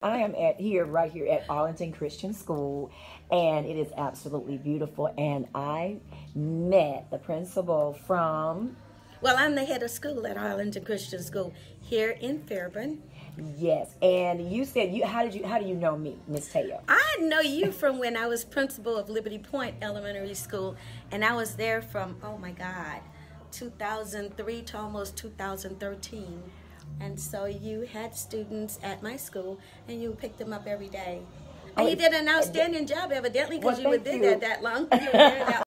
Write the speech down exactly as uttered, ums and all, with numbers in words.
I am at here, right here at Arlington Christian School, and it is absolutely beautiful. And I met the principal from... Well, I'm the head of school at Arlington Christian School here in Fairburn. Yes, and you said you. How did you? How do you know me, Miss Tayo? I know you from when I was principal of Liberty Point Elementary School, and I was there from oh my God, two thousand three to almost two thousand thirteen. And so you had students at my school, and you picked them up every day. And oh, you did an outstanding job, evidently, because well, you were there that long. You were there that